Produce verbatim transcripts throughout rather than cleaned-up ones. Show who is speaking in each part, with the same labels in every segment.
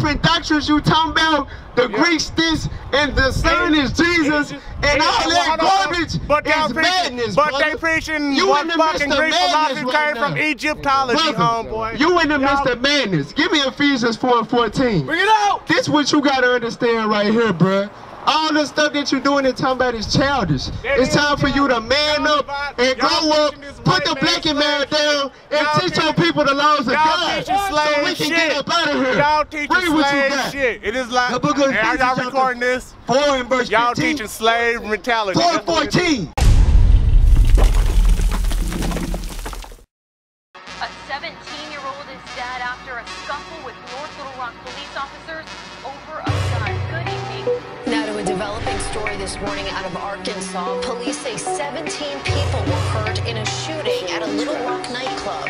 Speaker 1: different doctrines you talking about. The yeah. Greeks this and the Son and, is Jesus and, and all that garbage
Speaker 2: but
Speaker 1: is madness,
Speaker 2: But
Speaker 1: brother.
Speaker 2: they preaching
Speaker 1: you
Speaker 2: what fucking Greek philosophy
Speaker 1: right
Speaker 2: came
Speaker 1: now.
Speaker 2: from Egyptology, homeboy.
Speaker 1: You in the midst of madness. Give me Ephesians four and fourteen.
Speaker 2: Bring it out.
Speaker 1: This what you gotta understand right here, bruh. All the stuff that you're doing and talking about is childish. That it's time for you to man up and grow up, put the blanket man down, and teach your people the laws of God so we can get up out of here.
Speaker 2: Y'all teaching slave shit. It is like, are y'all recording this?
Speaker 3: four and verse
Speaker 2: Y'all teaching slave mentality.
Speaker 3: four and fourteen.
Speaker 4: A seventeen-year-old is dead after a scuffle with North Little Rock police officers over a gun. Good evening.
Speaker 5: Now to a developing story this morning out of Arkansas. Police say seventeen people were hurt in a shooting at a Little Rock nightclub.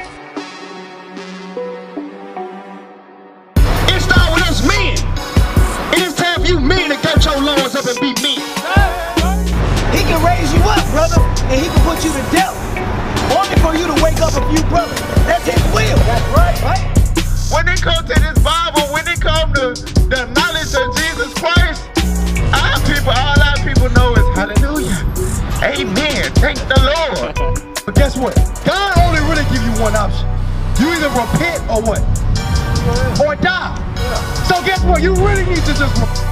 Speaker 1: It starts with us men. It is time for you men to get your lungs up and be men.
Speaker 6: He can raise you up, brother, and he can put you to death. Only for you to wake up a few brothers. That's his will. That's right, right?
Speaker 1: When it comes to this Bible, when it comes to the knowledge of Jesus Christ, our people, all our people know is hallelujah. Amen. Thank the Lord.
Speaker 6: But guess what? God only really give you one option. You either repent or what? Or die. So guess what? You really need to just repent.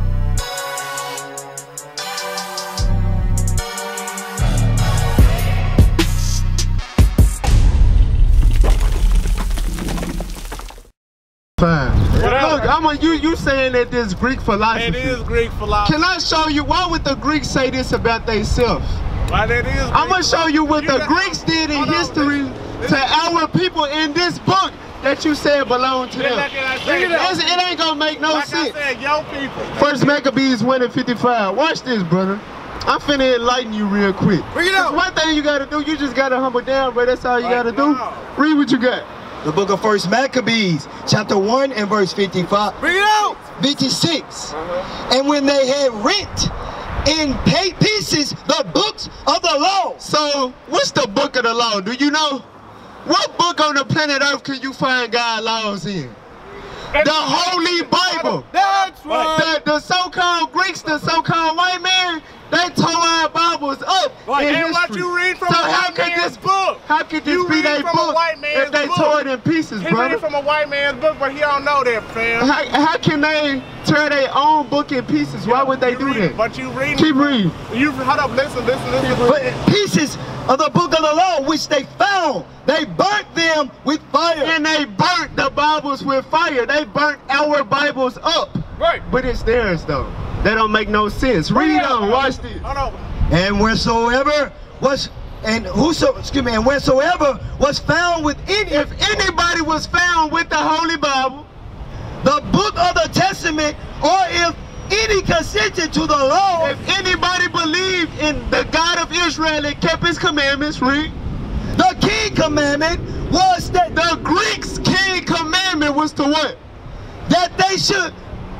Speaker 1: Fine. Look, I'm a, you you saying that this Greek philosophy.
Speaker 2: It is Greek philosophy.
Speaker 1: Can I show you, why would the Greeks say this about themselves?
Speaker 2: Why that is
Speaker 1: I'm going to show you what you the Greeks did in history to our people in this book that you said belong to them.
Speaker 2: Like I said,
Speaker 1: it, it ain't going to make no
Speaker 2: like
Speaker 1: sense.
Speaker 2: I said, yo people.
Speaker 1: First Maccabees one and fifty-five. Watch this, brother. I'm finna enlighten you real quick.
Speaker 6: Bring it out.
Speaker 1: One thing you got to do, you just got to humble down, bro. That's all you got to do.
Speaker 2: No.
Speaker 1: Read what you got.
Speaker 3: The book of First Maccabees, chapter one and verse fifty-five.
Speaker 6: Bring it out.
Speaker 3: fifty-six. Uh-huh. And when they had rent in pieces the books of the law.
Speaker 1: So, what's the book of the law? Do you know? What book on the planet Earth can you find God's laws in? The Holy Bible.
Speaker 6: That's right.
Speaker 1: The, the so-called Greeks, the so-called white man, they tore our Bibles up
Speaker 2: Right.
Speaker 1: in
Speaker 2: And
Speaker 1: history.
Speaker 2: what you read from
Speaker 1: so
Speaker 2: a
Speaker 1: how
Speaker 2: white
Speaker 1: could
Speaker 2: man's
Speaker 1: this
Speaker 2: book?
Speaker 1: How could this
Speaker 2: You
Speaker 1: be
Speaker 2: read
Speaker 1: their
Speaker 2: from a
Speaker 1: book
Speaker 2: white man's
Speaker 1: if they
Speaker 2: book.
Speaker 1: tore it in pieces,
Speaker 2: He
Speaker 1: brother?
Speaker 2: read from a white man's book, but he don't know that, fam.
Speaker 1: How, how can they tear their own book in pieces? Why would they
Speaker 2: You
Speaker 1: do
Speaker 2: read,
Speaker 1: that?
Speaker 2: But you read.
Speaker 1: Keep reading.
Speaker 2: You hold up, listen, listen, listen.
Speaker 3: But pieces of the book of the law which they found, they burnt them with fire.
Speaker 1: And they burnt the Bibles with fire. They burnt our Bibles up.
Speaker 2: Right.
Speaker 1: But it's theirs though. That don't make no sense. Read on, watch this.
Speaker 2: Hold on.
Speaker 3: And wheresoever was and whoso excuse me, and wheresoever was found within
Speaker 1: If anybody was found with the Holy Bible,
Speaker 3: the book of the testament, or if any consented to the law,
Speaker 1: if anybody believed in the God of Israel and kept his commandments, read.
Speaker 3: the king commandment was that
Speaker 1: The Greeks' king commandment was to what?
Speaker 3: that they should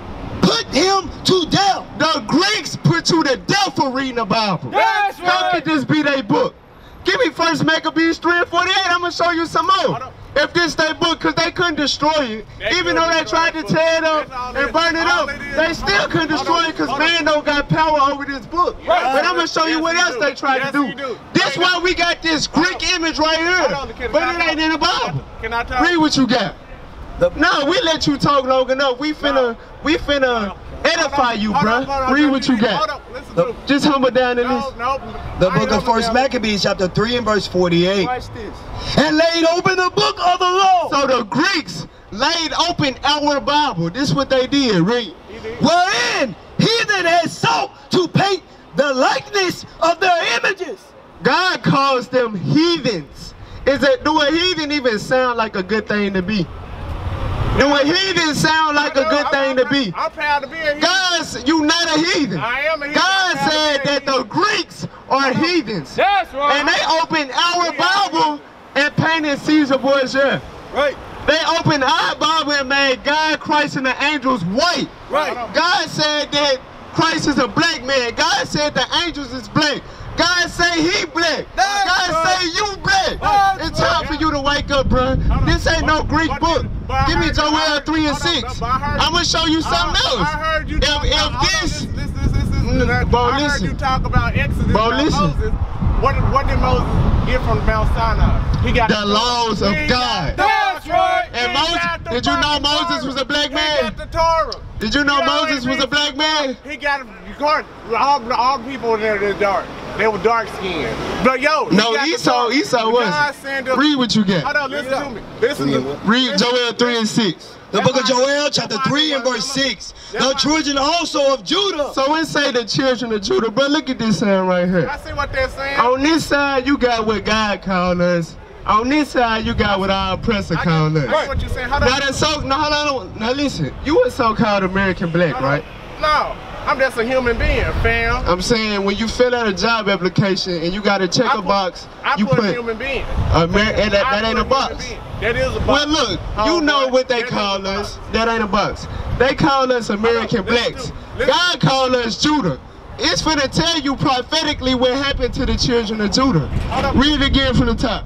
Speaker 3: put him to death.
Speaker 1: The Greeks put you to death for reading the Bible.
Speaker 2: That's
Speaker 1: How
Speaker 2: right.
Speaker 1: could this be their book? Give me First Maccabees three and forty-eight. I'm gonna show you some more. If this their book, because they couldn't destroy it.
Speaker 2: They
Speaker 1: Even though they
Speaker 2: couldn't
Speaker 1: tried to
Speaker 2: destroy
Speaker 1: tear it
Speaker 2: it.
Speaker 1: up
Speaker 2: That's all
Speaker 1: and
Speaker 2: it-
Speaker 1: burn it
Speaker 2: all
Speaker 1: up,
Speaker 2: it is.
Speaker 1: they still couldn't
Speaker 2: Hold
Speaker 1: destroy
Speaker 2: on,
Speaker 1: it because
Speaker 2: hold on.
Speaker 1: man don't got power over this book.
Speaker 2: Right.
Speaker 1: But I'm gonna show you
Speaker 2: Yes,
Speaker 1: what
Speaker 2: he
Speaker 1: else
Speaker 2: do.
Speaker 1: they tried
Speaker 2: Yes,
Speaker 1: to
Speaker 2: he
Speaker 1: do.
Speaker 2: do.
Speaker 1: This
Speaker 2: They
Speaker 1: why
Speaker 2: got-
Speaker 1: we got this Greek image right
Speaker 2: Hold
Speaker 1: here.
Speaker 2: on, can-
Speaker 1: But
Speaker 2: can
Speaker 1: it
Speaker 2: I
Speaker 1: ain't in the Bible.
Speaker 2: Can I talk?
Speaker 1: Read what you got.
Speaker 3: The,
Speaker 1: No, we let you talk long enough. We finna, we finna edify you,
Speaker 2: Hold on,
Speaker 1: bruh.
Speaker 2: hold on,
Speaker 1: Read
Speaker 2: hold
Speaker 1: what
Speaker 2: on,
Speaker 1: you
Speaker 2: Hold
Speaker 1: got.
Speaker 2: up, listen
Speaker 3: The-
Speaker 2: to me.
Speaker 1: Just humble down in this.
Speaker 2: No, no.
Speaker 3: the
Speaker 2: I
Speaker 3: book
Speaker 2: ain't
Speaker 3: of First
Speaker 2: over there.
Speaker 3: Maccabees, chapter three and verse forty-eight.
Speaker 1: Watch this.
Speaker 3: And laid open the book of the law,
Speaker 1: So the Greeks laid open our Bible. This is what they did, read.
Speaker 3: wherein heathen had sought to paint the likeness of their images.
Speaker 1: God calls them heathens. Is it, do a heathen even sound like a good thing to be? Do a heathen sound like a good thing to be?
Speaker 2: I'm proud to be a heathen.
Speaker 1: God's, you not a heathen.
Speaker 2: I am a heathen.
Speaker 1: God
Speaker 2: I'm proud to
Speaker 1: said
Speaker 2: be a
Speaker 1: that the Greeks are heathens.
Speaker 2: That's right.
Speaker 1: And they opened our Bible and painted Caesar Borgia.
Speaker 2: Right.
Speaker 1: They opened our Bible and made God, Christ, and the angels white.
Speaker 2: Right.
Speaker 1: God said that Christ is a black man. God said the angels is black. God say he black.
Speaker 6: That's
Speaker 1: God
Speaker 6: right.
Speaker 1: say you black.
Speaker 6: That's
Speaker 1: It's time
Speaker 6: right.
Speaker 1: for you to wake up, bro. This ain't no Greek
Speaker 2: But-
Speaker 1: book.
Speaker 2: but I
Speaker 1: Give me
Speaker 2: heard-
Speaker 1: Joel
Speaker 2: I heard-
Speaker 1: three and
Speaker 2: hold on,
Speaker 1: six.
Speaker 2: but I heard-
Speaker 1: I'm gonna show you something
Speaker 2: I,
Speaker 1: else.
Speaker 2: I heard you
Speaker 1: If
Speaker 2: talk
Speaker 1: if
Speaker 2: about,
Speaker 1: this,
Speaker 2: hold on, this, this, this, this,
Speaker 1: Mm,
Speaker 2: this,
Speaker 1: bro,
Speaker 2: I heard
Speaker 1: listen.
Speaker 2: you talk about Exodus
Speaker 1: Bro,
Speaker 2: about
Speaker 1: listen.
Speaker 2: Moses. What, did- what did Moses get from Mount Sinai? He got
Speaker 1: The laws of
Speaker 2: He
Speaker 1: God.
Speaker 2: got- That's right.
Speaker 1: And
Speaker 2: He
Speaker 1: Moses-
Speaker 2: got the
Speaker 1: did you know
Speaker 2: fucking
Speaker 1: Moses
Speaker 2: Torah.
Speaker 1: was a black
Speaker 2: He
Speaker 1: man?
Speaker 2: got the Torah.
Speaker 1: Did you know
Speaker 2: You know
Speaker 1: Moses
Speaker 2: what
Speaker 1: was a
Speaker 2: it
Speaker 1: black man?
Speaker 2: He got all, all the people there they're dark. They were dark skinned. But yo, he
Speaker 1: No,
Speaker 2: got the
Speaker 1: Esau,
Speaker 2: Torah.
Speaker 1: Esau
Speaker 2: God
Speaker 1: wasn't.
Speaker 2: sent him-
Speaker 1: Read what you get.
Speaker 2: Hold on, listen to me. Listen to me.
Speaker 1: Read Joel three and six.
Speaker 3: The book of Joel, chapter three and verse six. The children also of Judah.
Speaker 1: So it say the children of Judah, but look at this saying right here.
Speaker 2: I see what they're saying.
Speaker 1: On this side, you got what God called us. On this side, you got what our oppressor
Speaker 2: I
Speaker 1: called
Speaker 2: get, I get
Speaker 1: us.
Speaker 2: what you're saying. Hold on.
Speaker 1: Now, the so, no, hold on, now listen. You a so-called American black,
Speaker 2: Hold on.
Speaker 1: right?
Speaker 2: No, I'm just a human being, fam.
Speaker 1: I'm saying when you fill out a job application and you got to check
Speaker 2: I
Speaker 1: a
Speaker 2: put-
Speaker 1: box,
Speaker 2: I
Speaker 1: you
Speaker 2: put,
Speaker 1: put
Speaker 2: a human being.
Speaker 1: Amer- and that,
Speaker 2: I
Speaker 1: that ain't
Speaker 2: put
Speaker 1: a box.
Speaker 2: human being. That is a box.
Speaker 1: Well, look,
Speaker 2: Oh,
Speaker 1: you know
Speaker 2: boy,
Speaker 1: what they
Speaker 2: that is
Speaker 1: call
Speaker 2: a
Speaker 1: us.
Speaker 2: box.
Speaker 1: That ain't a box. They call us American
Speaker 2: Hold on, listen
Speaker 1: blacks.
Speaker 2: to- listen.
Speaker 1: God called us Judah. It's for to tell you prophetically what happened to the children of Judah.
Speaker 2: Hold on.
Speaker 1: Read it again from the top.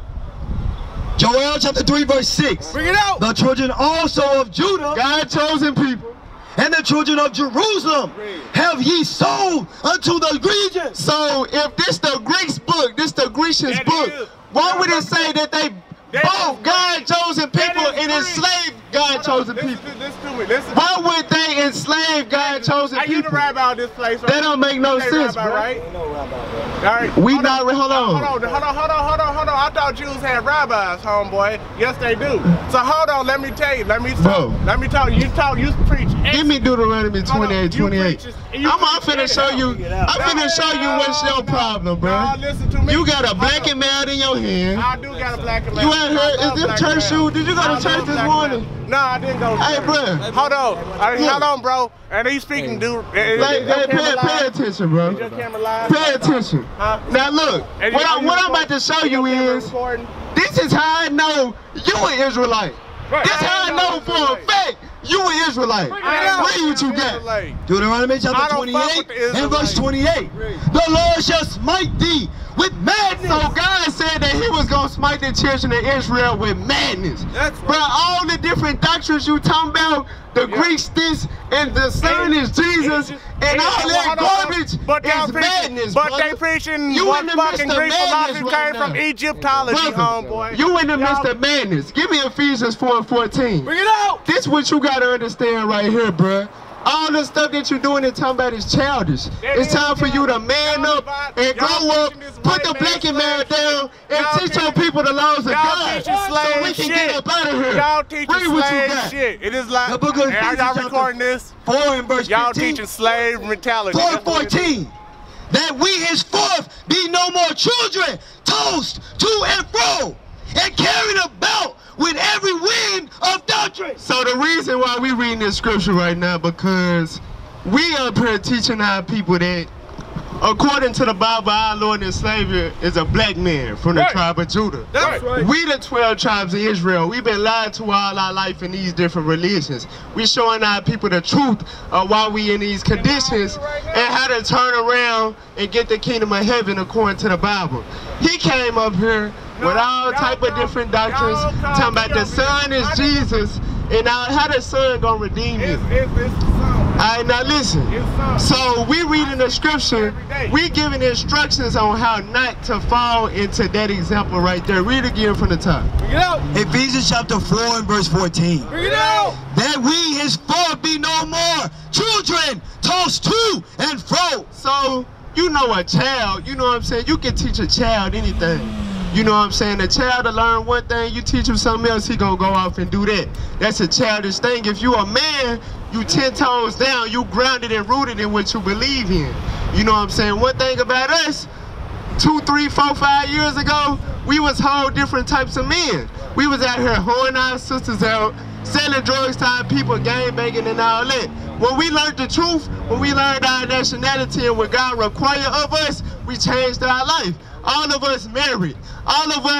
Speaker 3: Joel chapter three verse six.
Speaker 6: Bring it out.
Speaker 3: The children also of Judah
Speaker 1: God chosen people.
Speaker 3: and the children of Jerusalem have ye sold unto the regions.
Speaker 1: So if this the Greeks book, this the Grecians
Speaker 2: That
Speaker 1: book,
Speaker 2: is.
Speaker 1: why would it say that they
Speaker 2: That
Speaker 1: both
Speaker 2: is
Speaker 1: God chosen
Speaker 2: That
Speaker 1: people
Speaker 2: is
Speaker 1: and
Speaker 2: Greek.
Speaker 1: enslaved God
Speaker 2: Hold on,
Speaker 1: chosen
Speaker 2: listen,
Speaker 1: people?
Speaker 2: to- Listen to me. Listen.
Speaker 1: Why would they enslave God chosen
Speaker 2: Are you the
Speaker 1: people?
Speaker 2: rabbi of this place? Right?
Speaker 1: That don't make no
Speaker 2: You ain't
Speaker 1: sense,
Speaker 2: rabbi,
Speaker 1: bro.
Speaker 2: right? All right.
Speaker 1: We
Speaker 2: hold
Speaker 1: not-
Speaker 2: on.
Speaker 1: hold on.
Speaker 2: Hold on. Hold on. Hold on. Hold on. Hold on. I thought Jews had rabbis, homeboy. Yes, they do. So hold on. Let me tell you. Let me talk.
Speaker 1: Bro.
Speaker 2: Let me talk. You talk. You preach.
Speaker 1: Give me Deuteronomy
Speaker 2: Hold on,
Speaker 1: twenty-eight,
Speaker 2: you
Speaker 1: twenty-eight.
Speaker 2: preach- you
Speaker 1: I'm, I'm
Speaker 2: preach-
Speaker 1: finna show you. I'm finna show you what's your problem, bro.
Speaker 2: No, listen to me.
Speaker 1: You got a
Speaker 2: Hold
Speaker 1: black
Speaker 2: on.
Speaker 1: and male in your hand.
Speaker 2: I do got a black and
Speaker 1: You
Speaker 2: white.
Speaker 1: ain't heard-
Speaker 2: I love
Speaker 1: is them
Speaker 2: black
Speaker 1: church
Speaker 2: and
Speaker 1: shoes?
Speaker 2: white.
Speaker 1: Did you go to
Speaker 2: I
Speaker 1: church
Speaker 2: love
Speaker 1: this
Speaker 2: black and
Speaker 1: morning?
Speaker 2: white. No, I didn't go to
Speaker 1: Hey,
Speaker 2: church.
Speaker 1: bro.
Speaker 2: Hold on. I,
Speaker 1: Look.
Speaker 2: hold on, bro. And he's speaking, dude.
Speaker 1: Hey, hey, pay, pay attention, bro.
Speaker 2: Your camera live?
Speaker 1: Pay attention.
Speaker 2: Huh?
Speaker 1: Now look,
Speaker 2: And
Speaker 1: what,
Speaker 2: you-
Speaker 1: I,
Speaker 2: you
Speaker 1: what I'm
Speaker 2: record-
Speaker 1: about to show
Speaker 2: your
Speaker 1: you
Speaker 2: camera
Speaker 1: is,
Speaker 2: recording?
Speaker 1: this is how I know you an Israelite.
Speaker 2: Right.
Speaker 1: This how I
Speaker 2: I
Speaker 1: know
Speaker 2: know
Speaker 1: for a
Speaker 2: Israelite.
Speaker 1: fact you an Israelite.
Speaker 2: I
Speaker 1: Read what you got.
Speaker 2: Israelite.
Speaker 3: Deuteronomy
Speaker 2: I
Speaker 3: chapter
Speaker 2: don't fuck
Speaker 3: twenty-eight
Speaker 2: with the
Speaker 3: and verse
Speaker 2: Israelites.
Speaker 3: twenty-eight. The Lord shall smite thee with madness.
Speaker 1: So God said that he was going to smite the children of Israel with madness.
Speaker 2: That's
Speaker 1: But all the different doctrines you talking about, the
Speaker 2: Yeah.
Speaker 1: Greeks this, and the Son is Jesus,
Speaker 2: It's-
Speaker 1: and
Speaker 2: it's-
Speaker 1: all that
Speaker 2: hold on,
Speaker 1: garbage
Speaker 2: but y'all
Speaker 1: is
Speaker 2: preaching-
Speaker 1: madness,
Speaker 2: But
Speaker 1: brother.
Speaker 2: they preaching
Speaker 1: You
Speaker 2: what
Speaker 1: in the
Speaker 2: fucking
Speaker 1: midst of
Speaker 2: Greek
Speaker 1: madness
Speaker 2: philosophy
Speaker 1: right
Speaker 2: came
Speaker 1: now.
Speaker 2: from Egyptology,
Speaker 1: Brother,
Speaker 2: homeboy.
Speaker 1: you in the midst
Speaker 2: Y'all-
Speaker 1: of madness. Give me Ephesians four and fourteen.
Speaker 6: Bring it out.
Speaker 1: This what you gotta understand right here, bruh. All the stuff that you're doing and talking about is childish.
Speaker 2: That
Speaker 1: It's
Speaker 2: is
Speaker 1: time for you to
Speaker 2: childish.
Speaker 1: man
Speaker 2: Y'all
Speaker 1: up
Speaker 2: about-
Speaker 1: and
Speaker 2: y'all
Speaker 1: grow up,
Speaker 2: teaching this
Speaker 1: put
Speaker 2: white
Speaker 1: the
Speaker 2: man
Speaker 1: black and man
Speaker 2: slave
Speaker 1: down, and
Speaker 2: Y'all
Speaker 1: teach your
Speaker 2: teaching-
Speaker 1: people the laws of
Speaker 2: Y'all
Speaker 1: God.
Speaker 2: teaching
Speaker 1: So
Speaker 2: slave
Speaker 1: we can
Speaker 2: shit.
Speaker 1: get up out of here.
Speaker 2: Y'all teaching
Speaker 1: Read what you
Speaker 2: slave
Speaker 1: got.
Speaker 2: shit. It is like,
Speaker 3: The book of
Speaker 2: are
Speaker 3: Ephesians
Speaker 2: y'all
Speaker 3: chapter
Speaker 2: recording this?
Speaker 3: four and verse
Speaker 2: Y'all
Speaker 3: fifteen.
Speaker 2: teaching slave mentality.
Speaker 3: four
Speaker 2: That's what it is.
Speaker 3: fourteen. That we henceforth be no more children, tossed to and fro, and carried about with every wind of doctrine.
Speaker 1: So the reason why we reading this scripture right now, because we up here teaching our people that according to the Bible, our Lord and Savior is a black man from the
Speaker 2: Right.
Speaker 1: tribe of Judah.
Speaker 2: That's right.
Speaker 1: We the twelve tribes of Israel. We've been lied to all our life in these different religions. We showing our people the truth of why we in these conditions and how to turn around and get the kingdom of heaven according to the Bible. He came up here with all
Speaker 2: y'all
Speaker 1: type of
Speaker 2: come-
Speaker 1: different doctrines,
Speaker 2: y'all come
Speaker 1: talking about the
Speaker 2: here.
Speaker 1: Son is
Speaker 2: I didn't-
Speaker 1: Jesus, and now how the Son gonna redeem you.
Speaker 2: It's, it's, it's the song.
Speaker 1: All right, now listen.
Speaker 2: It's song.
Speaker 1: So we reading the scripture, we giving instructions on how not to fall into that example right there. Read again from the top.
Speaker 6: Bring it out.
Speaker 3: Ephesians chapter four and verse fourteen.
Speaker 6: Bring it out.
Speaker 3: That we henceforth be no more children, tossed to and fro.
Speaker 1: So, you know a child, you know what I'm saying? You can teach a child anything. You know what I'm saying? A child to learn one thing, you teach him something else, he gonna go off and do that. That's a childish thing. If you a man, you ten toes down, you grounded and rooted in what you believe in. You know what I'm saying? One thing about us, two, three, four, five years ago, we was whole different types of men. We was out here hoeing our sisters out, selling drugs to our people, gang banging and all that. When we learned the truth, when we learned our nationality and what God required of us, we changed our life. All of us married. All of us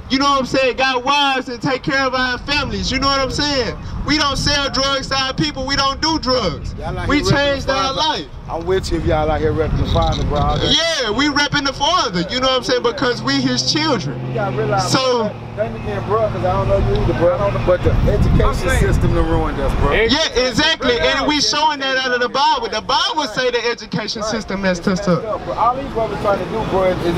Speaker 1: you know what I'm saying, got wives and take care of our families. You know what I'm saying? We don't sell drugs to our people. We don't do drugs. We changed our life.
Speaker 7: I'm with you if y'all out here repping the Father, bro.
Speaker 1: Yeah, we repping the Father. You know what I'm saying? Because we His children.
Speaker 7: You gotta realize,
Speaker 1: so,
Speaker 7: then again, bro, because I don't know you either, bro. But the education system done ruined us, bro.
Speaker 1: Yeah, exactly. And we showing that out of the Bible. The Bible say the education system messed us up.
Speaker 7: All these brothers trying to do, bro, is is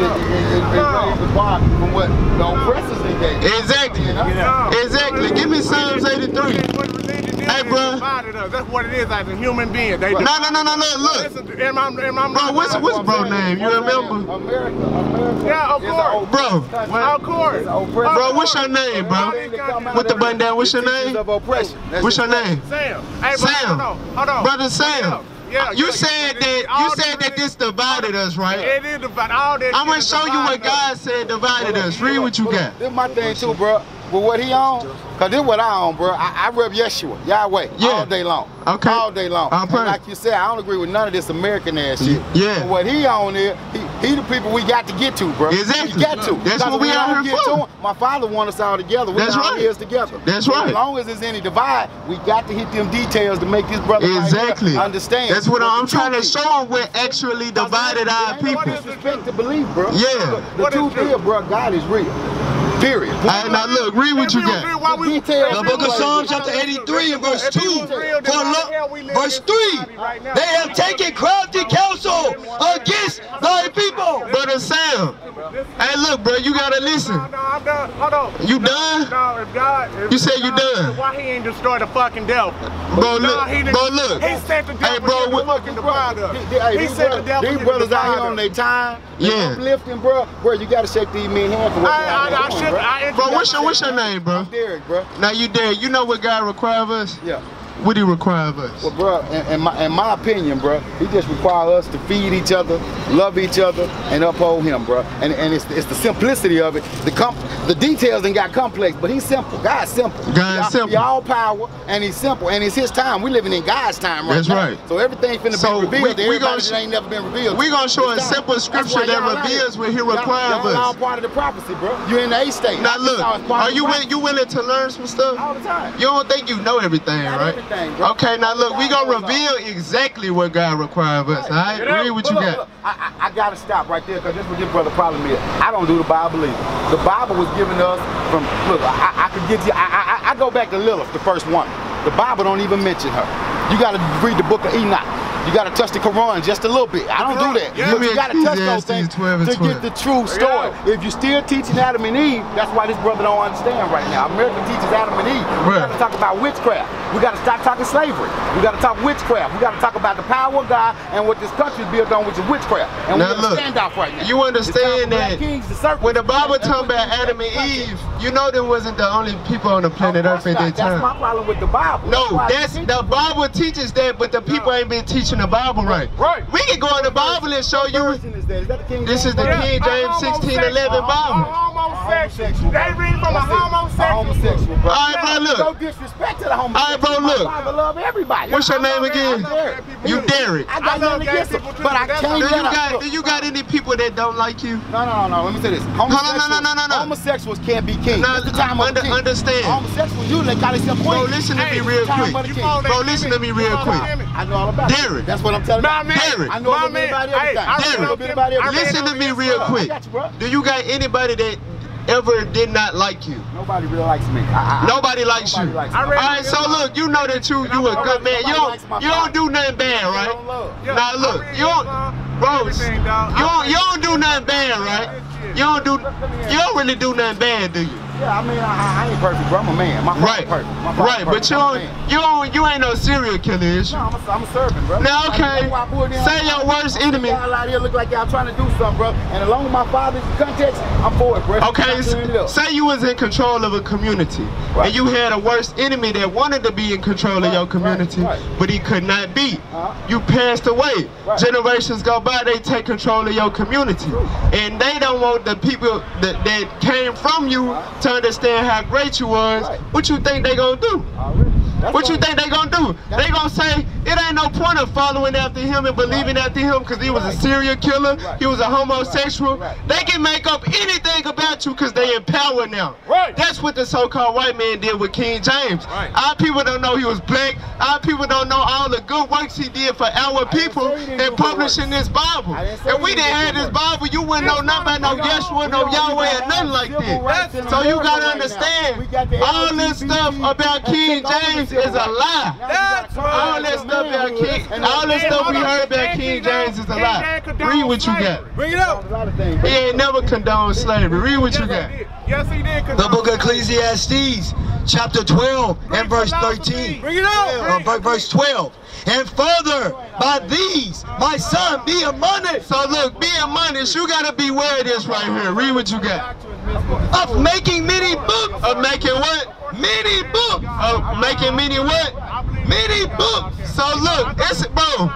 Speaker 7: raise the bar from what the oppressors engage.
Speaker 1: Exactly. Exactly. Give me Psalms eighty-three. Hey, bro.
Speaker 2: That's what it is as a human being. They
Speaker 1: no, no, no, no, no. Look.
Speaker 2: Am I, am I
Speaker 1: bro, what's what's bro name? You remember?
Speaker 7: America, America.
Speaker 2: Yeah, of course.
Speaker 1: Bro.
Speaker 2: Of course.
Speaker 1: Bro, what's your name, bro? With the button down, what's your name? What's your name?
Speaker 2: Sam. Hey, bro,
Speaker 1: Sam.
Speaker 2: Hold on. Hold on.
Speaker 1: Brother Sam.
Speaker 2: Yeah,
Speaker 1: you
Speaker 2: yeah,
Speaker 1: said
Speaker 2: yeah,
Speaker 1: that
Speaker 2: all
Speaker 1: you said that this divided us, right?
Speaker 2: It is divided. All that.
Speaker 1: I'm gonna show you what God said divided us. Read what you got.
Speaker 7: This is my thing too, bro. With what he on, cause this is what I own, bro. I, I rep Yeshua, Yahweh,
Speaker 1: yeah.
Speaker 7: all day long.
Speaker 1: Okay.
Speaker 7: All day long.
Speaker 1: And
Speaker 7: like you said, I don't agree with none of this American ass shit.
Speaker 1: Yeah.
Speaker 7: But what he on is, he, he the people we got to get to, bro.
Speaker 1: Exactly.
Speaker 7: We got to.
Speaker 1: That's what we out here for.
Speaker 7: Him, my father want us all together. We
Speaker 1: That's
Speaker 7: all
Speaker 1: right.
Speaker 7: Years together.
Speaker 1: That's
Speaker 7: so
Speaker 1: right.
Speaker 7: As long as there's any divide, we got to hit them details to make this brother
Speaker 1: exactly
Speaker 7: right understand.
Speaker 1: That's what, what I'm trying to show him. What actually divided our people.
Speaker 7: Disrespect to believe, bro.
Speaker 1: Yeah.
Speaker 7: The, the truth is, bro, God is real. Period.
Speaker 1: Alright, now look, read what you got.
Speaker 3: The book of Psalms chapter eighty-three and verse two. For look, verse three. They have taken crafty counsel against thy people.
Speaker 1: Brother Sam. Hey, look, bro, you gotta listen.
Speaker 2: No, no, I'm done. Hold on.
Speaker 1: You done?
Speaker 2: No, if God. If
Speaker 1: you said you
Speaker 2: God,
Speaker 1: done.
Speaker 2: Why he ain't destroyed the fucking devil?
Speaker 1: Bro,
Speaker 2: no,
Speaker 1: look.
Speaker 2: He
Speaker 1: bro, look.
Speaker 2: He sent the devil
Speaker 1: hey, bro,
Speaker 2: to the fucking divider.
Speaker 7: Hey,
Speaker 2: he sent the devil
Speaker 7: These
Speaker 2: to
Speaker 7: brothers
Speaker 2: the
Speaker 7: out here on their time.
Speaker 1: Yeah.
Speaker 7: Uplifting, bro. Bro, you gotta shake these men hands for what
Speaker 2: I, I, I, I should. I
Speaker 1: bro, what's your what's your name, bro?
Speaker 7: I'm Derek, bro.
Speaker 1: Now you Derek. You know what God requires of us?
Speaker 7: Yeah.
Speaker 1: What do he require of us?
Speaker 7: Well, bro, in, in, my, in my opinion, bro, he just requires us to feed each other, love each other, and uphold him, bro. And and it's it's the simplicity of it. The com the details ain't got complex, but he's simple. God's simple.
Speaker 1: God's simple.
Speaker 7: He all power, and he's simple, and it's his time. We living in God's time right
Speaker 1: That's
Speaker 7: now.
Speaker 1: right.
Speaker 7: So everything's finna
Speaker 1: so
Speaker 7: be revealed.
Speaker 1: We,
Speaker 7: to
Speaker 1: we
Speaker 7: everybody
Speaker 1: gonna
Speaker 7: that ain't never been revealed.
Speaker 1: We gonna show a
Speaker 7: time.
Speaker 1: simple scripture that reveals what he requires of us.
Speaker 7: Y'all all part of the prophecy, bro. You're in the A state.
Speaker 1: Now look, are you will, you willing to learn some stuff?
Speaker 7: All the time.
Speaker 1: You don't think you know everything,
Speaker 7: Not
Speaker 1: right?
Speaker 7: everything, bro.
Speaker 1: Okay, now look, we gonna reveal exactly what God requires of us. All right, read what you
Speaker 7: look,
Speaker 1: got.
Speaker 7: Look, I, I, I gotta stop right there because this is what this brother problem is. I don't do the Bible either. The Bible was given us from. Look, I, I could get you. I, I, I go back to Lilith, the first one. The Bible don't even mention her. You gotta read the book of Enoch. You gotta touch the Quran just a little bit. I don't do that.
Speaker 1: Yeah.
Speaker 7: But you gotta touch those things to get the true story. If you're still teaching Adam and Eve, that's why this brother don't understand right now. America teaches Adam and Eve. We gotta talk about witchcraft. We gotta stop talking slavery. We gotta talk witchcraft. We gotta talk about the power of God and what this country is built on, which is witchcraft. And
Speaker 1: now
Speaker 7: we're gonna stand off right now.
Speaker 1: You understand that
Speaker 7: kings,
Speaker 1: when the Bible talking about Adam and Eve, you know them wasn't the only people on the planet Earth at that time.
Speaker 7: That's my problem with the Bible.
Speaker 1: No, that's the Bible teaches that, but the people ain't been teaching the Bible right.
Speaker 2: Right.
Speaker 1: We can go in the Bible and show you. This is the King James sixteen eleven Bible.
Speaker 2: Homosexual. They read from a homosexual.
Speaker 7: All
Speaker 1: right, bro, look.
Speaker 7: No disrespect to the homosexual.
Speaker 1: All right, bro, look.
Speaker 7: I love everybody.
Speaker 1: What's your name again? You Derek.
Speaker 7: I got nothing against it, but I can't
Speaker 1: Do you
Speaker 7: let
Speaker 1: got do you got any people that don't like you?
Speaker 7: No, no, no, no. Let me say this.
Speaker 1: no, no, no, no, no, no.
Speaker 7: Homosexuals can't be kings.
Speaker 1: No,
Speaker 7: That's the time of
Speaker 1: under,
Speaker 7: the king.
Speaker 1: understand.
Speaker 7: Homosexuals usually call themselves
Speaker 1: Bro,
Speaker 7: queens.
Speaker 1: listen to
Speaker 7: Hey,
Speaker 1: me real
Speaker 7: time
Speaker 1: quick.
Speaker 7: of the king.
Speaker 1: Bro, listen to me real quick.
Speaker 7: I know all about it.
Speaker 1: Derek.
Speaker 7: That's what I'm telling you.
Speaker 2: My man.
Speaker 1: Derek.
Speaker 7: I know a
Speaker 2: My
Speaker 7: little bit
Speaker 2: man.
Speaker 7: about
Speaker 2: Hey,
Speaker 7: everything.
Speaker 2: I
Speaker 7: I know a little bit about
Speaker 2: I
Speaker 7: everything.
Speaker 1: Listen to me real
Speaker 7: I
Speaker 1: quick.
Speaker 7: got you, bro.
Speaker 1: Do you got anybody that ever did not like you?
Speaker 7: Nobody really likes me. I, I,
Speaker 1: Nobody likes
Speaker 7: nobody
Speaker 1: you.
Speaker 7: Likes me.
Speaker 1: All right, so look, you know that you you a good man. You don't you don't do nothing bad, right? Now look, you don't, bro, you don't you don't do nothing bad, right? You don't do you don't really do nothing bad, do you?
Speaker 7: Yeah, I mean, I, I ain't perfect, bro. I'm a man. My
Speaker 1: right,
Speaker 7: perfect. My
Speaker 1: right,
Speaker 7: perfect.
Speaker 1: but you don't you don't you ain't no serial killer, is you?
Speaker 7: No, I'm a, I'm a servant, bro.
Speaker 1: Now, okay, say your worst enemy.
Speaker 7: Y'all out here look like y'all trying to do something, bro. And along with my father's context, I'm for it, bro.
Speaker 1: Okay, say you was in control of a community, right, and you had a worst enemy that wanted to be in control
Speaker 7: right,
Speaker 1: of your community,
Speaker 7: right, right.
Speaker 1: but he could not be.
Speaker 7: Uh-huh.
Speaker 1: You passed away.
Speaker 7: Right.
Speaker 1: Generations go by, they take control of your community. True. And they don't want the people that, that came from you uh-huh. to understand how great you was. Right. What you think they gonna do?
Speaker 7: Already. That's
Speaker 1: what you
Speaker 7: right.
Speaker 1: think they gonna do? They gonna say it ain't no point of following after him and believing
Speaker 7: Right.
Speaker 1: after him because he was
Speaker 7: Right.
Speaker 1: a serial killer,
Speaker 7: Right.
Speaker 1: he was a homosexual.
Speaker 7: Right.
Speaker 1: They can make up anything about you because they in power now.
Speaker 2: Right.
Speaker 1: That's what the so-called white man did with King James.
Speaker 2: Right.
Speaker 1: Our people don't know he was black. Our people don't know all the good works he did for our people
Speaker 7: say he didn't
Speaker 1: in
Speaker 7: do good
Speaker 1: publishing
Speaker 7: works.
Speaker 1: this Bible.
Speaker 7: I didn't say
Speaker 1: If
Speaker 7: he
Speaker 1: we
Speaker 7: didn't
Speaker 1: didn't
Speaker 7: do
Speaker 1: have
Speaker 7: good
Speaker 1: this
Speaker 7: works.
Speaker 1: Bible, you wouldn't know nothing about no
Speaker 7: We don't-
Speaker 1: Yeshua,
Speaker 7: we
Speaker 1: no
Speaker 7: don't
Speaker 1: Yahweh,
Speaker 7: even
Speaker 1: or nothing
Speaker 7: have
Speaker 1: like
Speaker 7: civil rights
Speaker 1: that.
Speaker 7: in
Speaker 1: So you
Speaker 7: America
Speaker 1: gotta
Speaker 7: right now.
Speaker 1: understand,
Speaker 7: We got the
Speaker 1: all this
Speaker 7: L G B T
Speaker 1: stuff about
Speaker 7: and
Speaker 1: King
Speaker 7: take over the
Speaker 1: James
Speaker 7: civil
Speaker 1: is a
Speaker 7: rights.
Speaker 1: lie.
Speaker 7: Now you
Speaker 2: That's
Speaker 7: got
Speaker 2: right.
Speaker 1: All that stuff about King,
Speaker 7: And
Speaker 1: all this
Speaker 2: Hey,
Speaker 1: stuff
Speaker 2: hold
Speaker 1: we
Speaker 2: on.
Speaker 1: heard about
Speaker 2: King
Speaker 1: King
Speaker 2: James-
Speaker 1: James is a
Speaker 2: King
Speaker 1: lie.
Speaker 2: James condoned
Speaker 1: Read what you got.
Speaker 2: slavery. Bring it up.
Speaker 7: A lot of things.
Speaker 1: He ain't never condoned slavery. Read what you
Speaker 2: Yes,
Speaker 1: got.
Speaker 2: he did. Yes, he did.
Speaker 3: The
Speaker 2: condone
Speaker 3: book of
Speaker 2: slavery.
Speaker 3: Ecclesiastes, chapter twelve and verse
Speaker 2: philosophy.
Speaker 3: thirteen.
Speaker 2: Bring it up.
Speaker 3: Uh, ver- verse twelve. And further, by these, my son, be admonished
Speaker 1: So look, being honest, you gotta beware of this right here. Read what you got.
Speaker 3: of making many books.
Speaker 1: Of making what?
Speaker 3: Many books.
Speaker 1: Of making many what?
Speaker 3: Many books.
Speaker 1: So look, it's bro.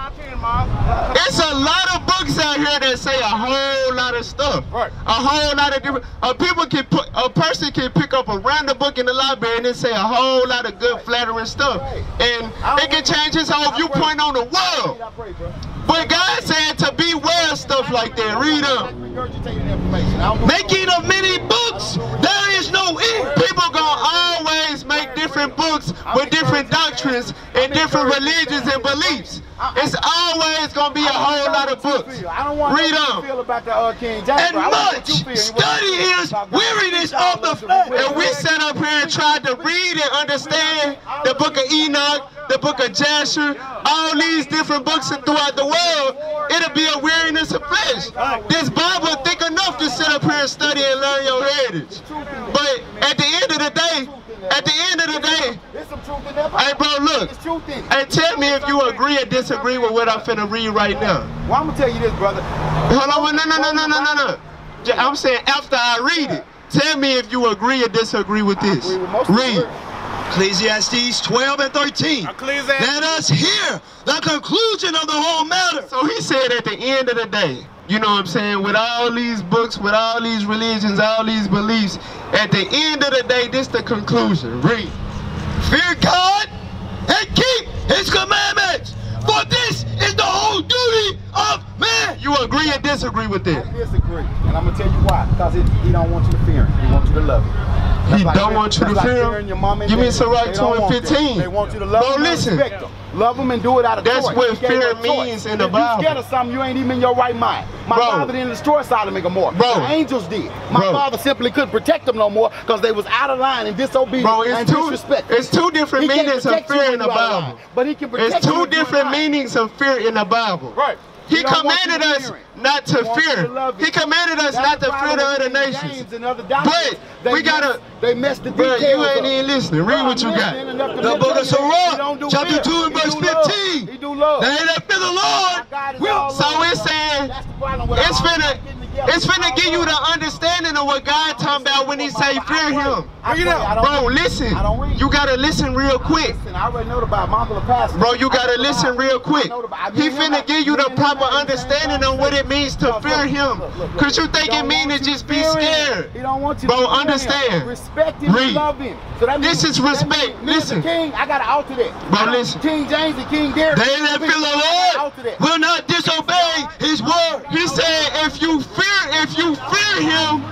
Speaker 1: It's a lot of books out here that say a whole lot of stuff.
Speaker 2: Right.
Speaker 1: A whole lot of different. Uh, people can put. A person can pick up a random book in the library and then say a whole lot of good, flattering stuff, and it can change his whole viewpoint on the world.
Speaker 7: I pray, bro.
Speaker 1: But God said to beware of stuff like that. Read up.
Speaker 7: Regurgitating information. I don't know-
Speaker 3: Making of many books, there is no end.
Speaker 1: People gonna always make different books with different doctrines and different religions and beliefs. It's always gonna be a whole lot of books.
Speaker 7: I don't want
Speaker 1: Read
Speaker 7: to know what
Speaker 1: on.
Speaker 7: you feel about the uh, King James.
Speaker 3: And
Speaker 7: bro. I want what
Speaker 3: much
Speaker 7: you feel.
Speaker 3: study is weariness of the flesh.
Speaker 1: And we sat up here and tried to read and understand the book of Enoch, the book of Jasher, all these different books throughout the world. It'll be a weariness of flesh. This Bible thick enough to sit up here and study and learn your heritage. But at the end of the day, at the end of the day,
Speaker 7: There's some truth in that.
Speaker 1: hey bro, look,
Speaker 7: There's truth in it.
Speaker 1: hey, tell me if you agree or disagree with what I'm finna read right now.
Speaker 7: Well, I'm gonna tell you this, brother.
Speaker 1: Hold on, wait, no, no, no, no, no, no, no. J- I'm saying after I read it, tell me if you agree or disagree with this.
Speaker 7: agree with most of the
Speaker 1: Read.
Speaker 7: words.
Speaker 3: Ecclesiastes twelve and thirteen.
Speaker 2: Ecclesiastes.
Speaker 3: Let us hear the conclusion of the whole matter.
Speaker 1: So he said at the end of the day, you know what I'm saying, with all these books, with all these religions, all these beliefs, at the end of the day, this the conclusion. Read.
Speaker 3: Fear God and keep his commandments, for this is the whole duty of man.
Speaker 1: You agree or disagree with
Speaker 7: I
Speaker 1: this?
Speaker 7: disagree, and I'm gonna tell you why. Because he don't want you to fear him. He wants you to love him. That's
Speaker 1: He
Speaker 7: like
Speaker 1: don't
Speaker 7: fear-
Speaker 1: want you to
Speaker 7: that's like
Speaker 1: fear him?
Speaker 7: fearing your mom and
Speaker 1: Give me
Speaker 7: dad.
Speaker 1: Sirach
Speaker 7: They
Speaker 1: two
Speaker 7: don't
Speaker 1: and
Speaker 7: want that.
Speaker 1: fifteen.
Speaker 7: They want you to love
Speaker 1: Bro,
Speaker 7: them
Speaker 1: listen.
Speaker 7: and respect them. Love them and do it out of
Speaker 1: That's
Speaker 7: choice.
Speaker 1: what
Speaker 7: He gave
Speaker 1: fear
Speaker 7: us choice.
Speaker 1: means in the
Speaker 7: If
Speaker 1: Bible.
Speaker 7: you scared of something, you ain't even in your right mind. My
Speaker 1: Bro.
Speaker 7: father didn't destroy Sodom and Gomorrah.
Speaker 1: Bro.
Speaker 7: The angels did. My
Speaker 1: Bro.
Speaker 7: father simply couldn't protect them no more because they was out of line and disobedient
Speaker 1: Bro, it's
Speaker 7: and
Speaker 1: two,
Speaker 7: disrespectful.
Speaker 1: it's two different
Speaker 7: He can't
Speaker 1: meanings of
Speaker 7: protect you
Speaker 1: fear
Speaker 7: when
Speaker 1: in the
Speaker 7: you out of
Speaker 1: Bible.
Speaker 7: line, but he can protect
Speaker 1: It's
Speaker 7: you
Speaker 1: two
Speaker 7: when you in
Speaker 1: different
Speaker 7: line.
Speaker 1: meanings of fear in the Bible.
Speaker 7: Right.
Speaker 1: He
Speaker 7: He don't want you
Speaker 1: commanded
Speaker 7: to
Speaker 1: us
Speaker 7: fear him.
Speaker 1: not to
Speaker 7: He wants you
Speaker 1: fear.
Speaker 7: to love him.
Speaker 1: He commanded us
Speaker 7: That's
Speaker 1: not to fear
Speaker 7: problem
Speaker 1: the
Speaker 7: with
Speaker 1: other
Speaker 7: King
Speaker 1: nations.
Speaker 7: James and other doctrines.
Speaker 1: But
Speaker 7: They
Speaker 1: we gotta-
Speaker 7: mess- They messed the
Speaker 1: Bro,
Speaker 7: details
Speaker 1: you ain't
Speaker 7: up.
Speaker 1: even listening. Read
Speaker 7: Bro,
Speaker 1: what you
Speaker 7: I'm
Speaker 1: got.
Speaker 7: listening enough to
Speaker 3: The
Speaker 7: listen.
Speaker 3: book of
Speaker 7: He
Speaker 3: Sirach,
Speaker 7: don't do
Speaker 3: chapter
Speaker 7: fear.
Speaker 3: two and
Speaker 7: He
Speaker 3: verse
Speaker 7: do love.
Speaker 3: fifteen.
Speaker 7: He do love.
Speaker 3: They that fear the Lord
Speaker 7: God is
Speaker 3: will.
Speaker 7: all
Speaker 1: So
Speaker 7: love.
Speaker 1: it's saying,
Speaker 7: That's the problem with
Speaker 1: it's
Speaker 7: all
Speaker 1: finna,
Speaker 7: that getting together.
Speaker 1: it's finna
Speaker 7: all
Speaker 1: give you the
Speaker 7: love.
Speaker 1: understanding of what God talking about when he say fear him.
Speaker 7: I
Speaker 2: Bring it
Speaker 7: pray.
Speaker 2: up.
Speaker 7: I don't
Speaker 1: Bro,
Speaker 7: read.
Speaker 1: listen.
Speaker 7: I don't read.
Speaker 1: You gotta listen real quick.
Speaker 7: Listen, I already know the Bible. My uncle a pastor.
Speaker 1: Bro, you
Speaker 7: I
Speaker 1: gotta
Speaker 7: know the
Speaker 1: listen
Speaker 7: Bible.
Speaker 1: real quick.
Speaker 7: I know the Bible.
Speaker 1: He
Speaker 7: Me and him
Speaker 1: finna
Speaker 7: ain't-
Speaker 1: give you
Speaker 7: me
Speaker 1: the
Speaker 7: and him
Speaker 1: proper
Speaker 7: ain't the same
Speaker 1: understanding on what it means to
Speaker 7: Look,
Speaker 1: fear
Speaker 7: look,
Speaker 1: him.
Speaker 7: look, look, look.
Speaker 1: Cause you
Speaker 7: He
Speaker 1: think it
Speaker 7: don't
Speaker 1: mean
Speaker 7: want
Speaker 1: to
Speaker 7: you
Speaker 1: just be
Speaker 7: fear him.
Speaker 1: scared.
Speaker 7: He don't want you
Speaker 1: Bro,
Speaker 7: to fear him.
Speaker 1: understand.
Speaker 7: Respect him
Speaker 1: Read.
Speaker 7: and love him. So that
Speaker 1: This
Speaker 7: means,
Speaker 1: is
Speaker 7: that
Speaker 1: respect.
Speaker 7: means me as a
Speaker 1: Listen.
Speaker 7: King, I gotta alter that.
Speaker 1: Bro,
Speaker 7: I don't-
Speaker 1: listen.
Speaker 7: King James and King Derek.
Speaker 3: They that fear the Lord will not disobey his word.
Speaker 1: He said if you fear, if you fear him,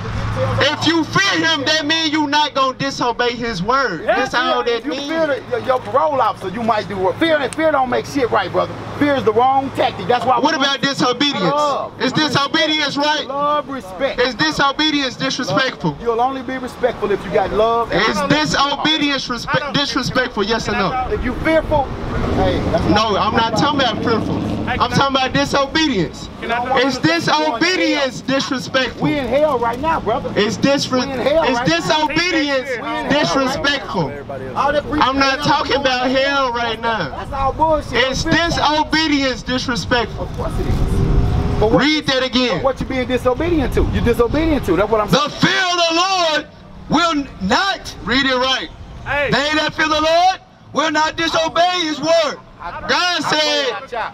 Speaker 1: if you fear him, that means you not gonna disobey his word. That's all that
Speaker 7: If you fear
Speaker 1: means.
Speaker 7: the, your, your parole officer, you might do what. Fear and fear don't make shit right, brother. Fear is the wrong tactic. That's why. we
Speaker 1: What
Speaker 7: want
Speaker 1: about disobedience?
Speaker 7: love.
Speaker 1: Is disobedience right?
Speaker 7: Love, respect.
Speaker 1: Is disobedience disrespectful?
Speaker 7: You'll only be respectful if you got love. and
Speaker 1: Is disobedience respe- disrespectful? Yes or no?
Speaker 7: If you fearful, hey, that's
Speaker 1: No, I'm not talking about fearful. I'm talking about disobedience. Is disobedience disrespectful?
Speaker 7: We in hell right now, brother.
Speaker 1: Is dis-
Speaker 7: We in hell
Speaker 1: is
Speaker 7: right now.
Speaker 1: disobedience
Speaker 7: We in hell
Speaker 1: disrespectful?
Speaker 7: All that preaching
Speaker 1: I'm not
Speaker 7: hell,
Speaker 1: talking about hell right now.
Speaker 7: That's all bullshit.
Speaker 1: Is disobedience disrespectful?
Speaker 7: Of course it is. But what,
Speaker 1: Read that again.
Speaker 7: what you being disobedient to? You're disobedient to. That's what I'm saying.
Speaker 3: The fear of the Lord will not.
Speaker 1: Read it right.
Speaker 2: Hey,
Speaker 3: They that fear the Lord will not disobey his word.
Speaker 1: God said,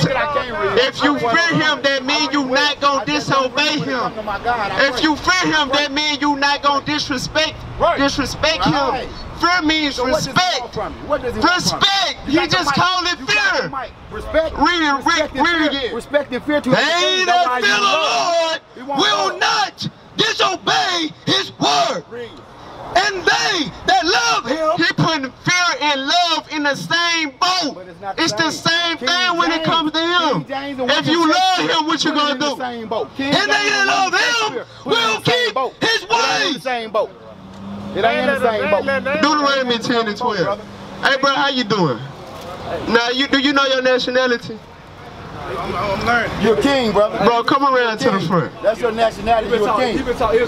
Speaker 1: if you fear him, that means you not gonna disobey him. If you fear him, that means you not gonna disrespect,
Speaker 7: Right.
Speaker 1: disrespect
Speaker 7: Right.
Speaker 1: him. Fear means
Speaker 7: So what does he
Speaker 1: respect.
Speaker 7: want from you? What does he want from
Speaker 1: Respect.
Speaker 7: you?
Speaker 1: You
Speaker 7: got the
Speaker 1: just
Speaker 7: mic.
Speaker 1: call it
Speaker 7: You got the
Speaker 1: fear.
Speaker 7: mic. Respect.
Speaker 1: Read it,
Speaker 7: respect
Speaker 1: read-
Speaker 7: and
Speaker 1: read it
Speaker 7: fear.
Speaker 1: again.
Speaker 7: Respect and fear to
Speaker 3: They that fear the Lord
Speaker 7: He wants
Speaker 3: will
Speaker 7: love.
Speaker 3: not disobey his word.
Speaker 7: Read.
Speaker 3: And they that love him,
Speaker 1: He putting fear and love in the same boat.
Speaker 7: But it's not
Speaker 1: It's the same
Speaker 7: King
Speaker 1: thing when it
Speaker 7: James-
Speaker 1: comes to him.
Speaker 7: King James and
Speaker 1: If
Speaker 7: William
Speaker 1: you love
Speaker 7: Shakespeare
Speaker 1: him, what you
Speaker 7: put it
Speaker 1: gonna
Speaker 7: in the
Speaker 1: do?
Speaker 7: same boat. King
Speaker 3: and they
Speaker 7: James
Speaker 3: that love
Speaker 7: William
Speaker 3: him
Speaker 7: Shakespeare put it in
Speaker 3: will
Speaker 7: the same
Speaker 3: keep
Speaker 7: boat.
Speaker 3: his
Speaker 7: It ain't in the
Speaker 3: ways.
Speaker 7: same boat. It ain't in the same boat.
Speaker 1: Deuteronomy ten and twelve. Hey, bro, how you doing? Now, you do you know your nationality?
Speaker 2: I'm, I'm learning.
Speaker 7: You're a king, brother.
Speaker 1: Bro, come around to the
Speaker 7: King.
Speaker 1: front.
Speaker 7: That's your nationality. You're a king.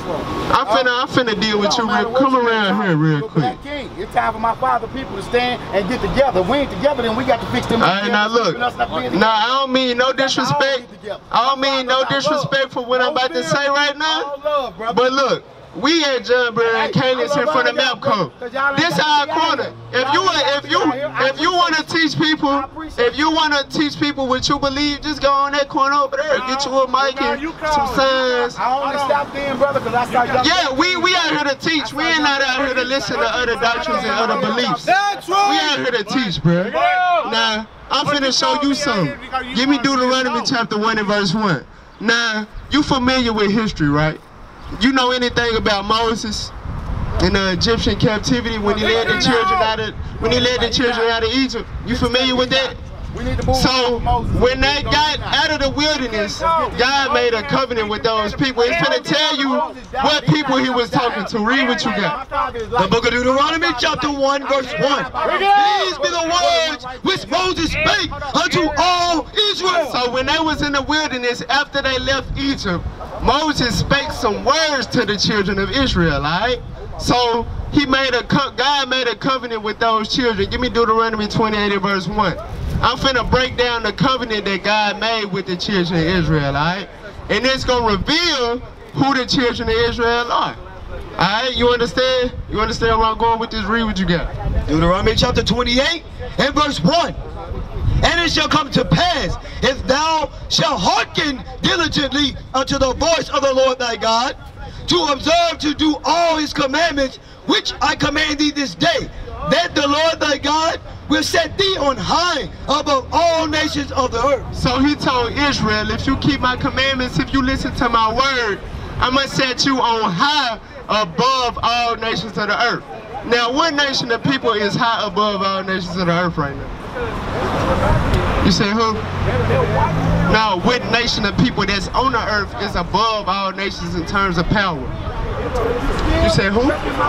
Speaker 1: I'm finna, I'm finna deal with you real. Come around here real quick.
Speaker 7: Black king. It's time for my father people to stand and get together. If we ain't together, then we got to fix them.
Speaker 1: Alright, now look.
Speaker 7: Us not being
Speaker 1: Nah, I don't mean no disrespect. I don't mean no disrespect for what I'm about to say right now.
Speaker 7: All love, brother.
Speaker 1: But look, we at John Burr and Canis here from the Mapco. This our corner. If you if you if you want to teach people, if you want to teach people what you believe, just go on that corner over there, get you a mic and some signs.
Speaker 7: I only stopped in, brother, because I saw y'all.
Speaker 1: Yeah, we we out here to teach. We ain't not out here to listen to other doctrines and other beliefs.
Speaker 2: That's
Speaker 1: We out here to teach, bro. Now, I'm finna show you something. Give me Deuteronomy chapter one and verse one. Now, you familiar with history, right? You know anything about Moses in the Egyptian captivity when he led the children out of when he led the children out of Egypt? You familiar with that?
Speaker 7: We need to move
Speaker 1: So
Speaker 7: on from Moses.
Speaker 1: when they got out of the wilderness, God made a covenant with those people. It's gonna tell you what people he was talking to. Read what you got.
Speaker 3: The book of Deuteronomy chapter one verse one. These be the words which Moses spake unto all Israel.
Speaker 1: So when they was in the wilderness, after they left Egypt, Moses spake some words to the children of Israel, all right? So he made a co God made a covenant with those children. Give me Deuteronomy twenty-eight and verse one. I'm finna break down the covenant that God made with the children of Israel, all right? And it's gonna reveal who the children of Israel are. All right, you understand? You understand where I'm going with this? Read what you got.
Speaker 3: Deuteronomy chapter twenty-eight and verse one. And it shall come to pass, if thou shalt hearken diligently unto the voice of the Lord thy God, to observe to do all his commandments, which I command thee this day, that the Lord thy God will set thee on high above all nations of the earth.
Speaker 1: So he told Israel, if you keep my commandments, if you listen to my word, I'm going to set you on high above all nations of the earth. Now, what nation of people is high above all nations of the earth right now? You say who? No, what nation of people that's on the earth is above all nations in terms of power? You say who?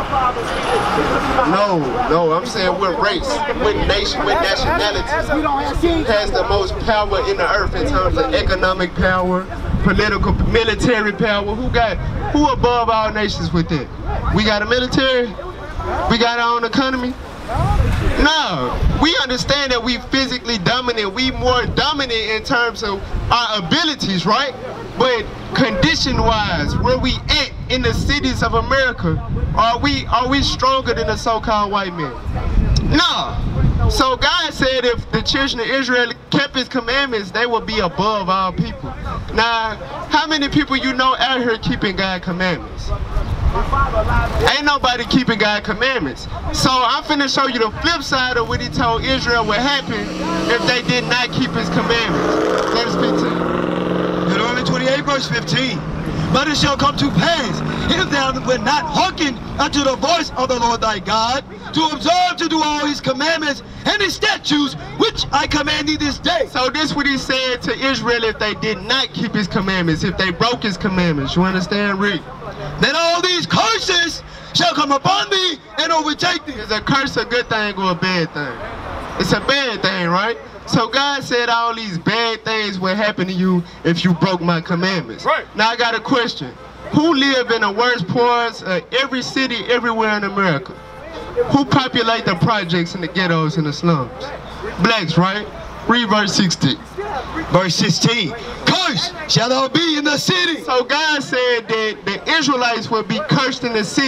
Speaker 1: No, no, I'm saying what race, what nation, what nationality has the most power in the earth in terms of economic power, political, military power. Who got, who above all nations with it? We got a military? We got our own economy? No, we understand that we physically dominant. We more dominant in terms of our abilities, right? But condition-wise, where we at in the cities of America, are we are we stronger than the so-called white men? No. So God said if the children of Israel kept his commandments, they would be above all people. Now, how many people you know out here keeping God's commandments? Ain't nobody keeping God's commandments. So I'm finna show you the flip side of what he told Israel would happen if they did not keep his commandments. Verse fifteen.
Speaker 3: Deuteronomy twenty-eight verse fifteen. But it shall come to pass, if thou wilt not hearken unto the voice of the Lord thy God, to observe to do all his commandments and his statutes, which I command thee this day.
Speaker 1: So this what he said to Israel if they did not keep his commandments, if they broke his commandments. You understand? Read.
Speaker 3: Then all these curses shall come upon thee and overtake thee.
Speaker 1: Is a curse a good thing or a bad thing? It's a bad thing, right? So God said all these bad things will happen to you if you broke my commandments.
Speaker 2: Right.
Speaker 1: Now I got a question. Who live in the worst parts of every city everywhere in America? Who populate the projects and the ghettos and the slums? Blacks, right? Read verse sixteen.
Speaker 3: Verse sixteen. Cursed shall thou be in the city.
Speaker 1: So God said that the Israelites would be cursed in the city.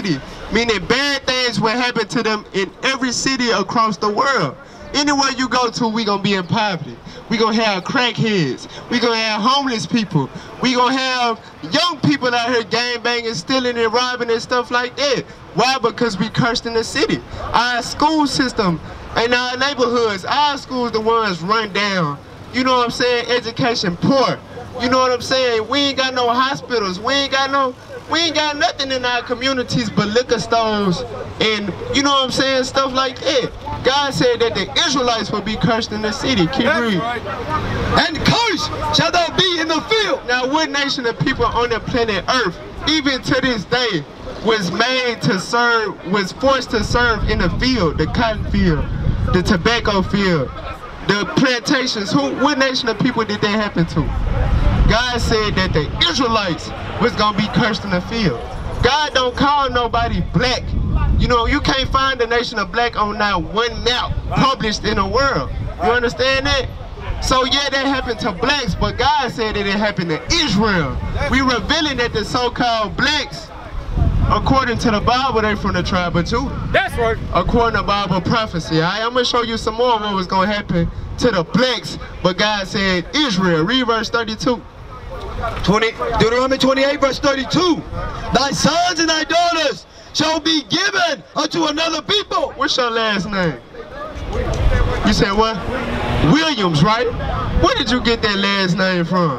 Speaker 1: meaning bad things will happen to them in every city across the world. Anywhere you go to, we gonna be in poverty. We gonna have crackheads. We gonna have homeless people. We gonna have young people out here gang banging, stealing and robbing and stuff like that. Why? Because we cursed in the city. Our school system and our neighborhoods, our schools the ones run down. You know what I'm saying? Education poor. You know what I'm saying? We ain't got no hospitals. We ain't got no, we ain't got nothing in our communities but liquor stores and, you know what I'm saying, stuff like that. God said that the Israelites would be cursed in the city. Keep reading.
Speaker 3: Right. And cursed shall thou be in the field.
Speaker 1: Now, what nation of people on the planet Earth, even to this day, was made to serve, was forced to serve in the field, the cotton field, the tobacco field, the plantations? Who, what nation of people did that happen to? God said that the Israelites was gonna be cursed in the field. God don't call nobody black. You know, you can't find the nation of black on not one map published in the world. You understand that? So yeah, that happened to blacks, but God said that it happened to Israel. We revealing that the so-called blacks, according to the Bible, they from the tribe of Judah. That's right. According to Bible prophecy. All right, I'm gonna show you some more of what was gonna happen to the blacks, but God said Israel. Read verse thirty-two.
Speaker 3: twenty, Deuteronomy twenty-eight, verse thirty-two. Thy sons and thy daughters shall be given unto another people.
Speaker 1: What's your last name? You said what? Williams, right? Where did you get that last name from?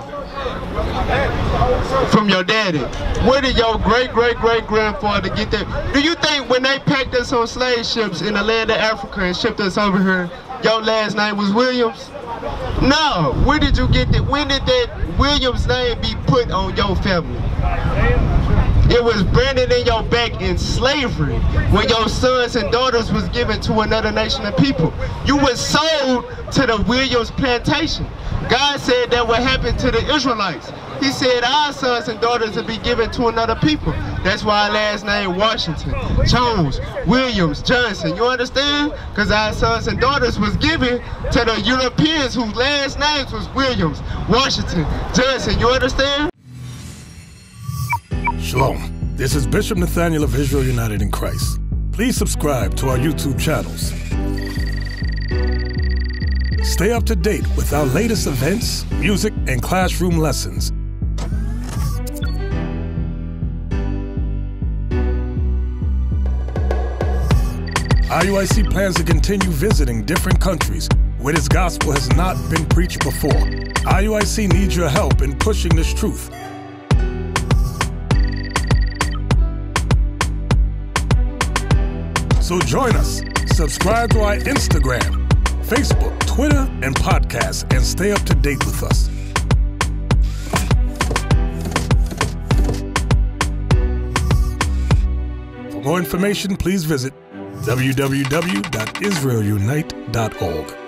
Speaker 1: From your daddy. Where did your great great great grandfather get that? Do you think when they packed us on slave ships in the land of Africa and shipped us over here, your last name was Williams? No. Where did you get that? When did that Williams name be put on your family? It was branded in your back in slavery when your sons and daughters was given to another nation of people. You was sold to the Williams plantation. God said that would happen to the Israelites. He said our sons and daughters would be given to another people. That's why our last name Washington, Jones, Williams, Johnson. You understand? Because our sons and daughters was given to the Europeans whose last names was Williams, Washington, Johnson. You understand?
Speaker 8: Shalom. This is Bishop Nathaniel of Israel United in Christ. Please subscribe to our YouTube channels. Stay up to date with our latest events, music, and classroom lessons. I U I C plans to continue visiting different countries where this gospel has not been preached before. I U I C needs your help in pushing this truth. So join us, subscribe to our Instagram, Facebook, Twitter, and podcasts, and stay up to date with us. For more information, please visit w w w dot israel unite dot org.